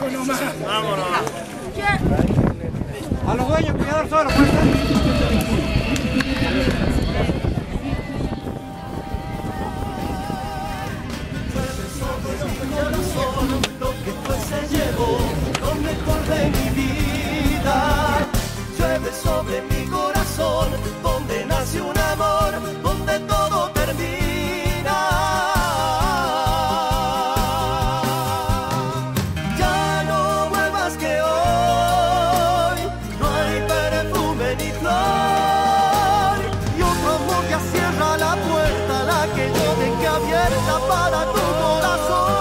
trago nomás. Vámonos. A los dueños, cuidador solo, pues. Lo que fue se llevó, lo mejor de mi vida. Llueve sobre mi corazón, donde nace un amor, donde todo termina. Ya no vuelvas que hoy no hay perfume ni flor, y otro amor ya cierra la puerta, la que yo dejé abierta para tu corazón.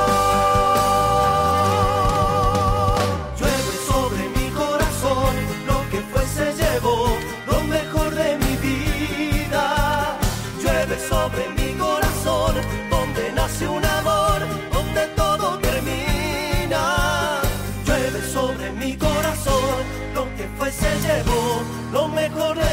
Lo mejor de mi vida llueve sobre mi corazón, donde nace un amor, donde todo termina. Llueve sobre mi corazón, lo que fue se llevó, lo mejor de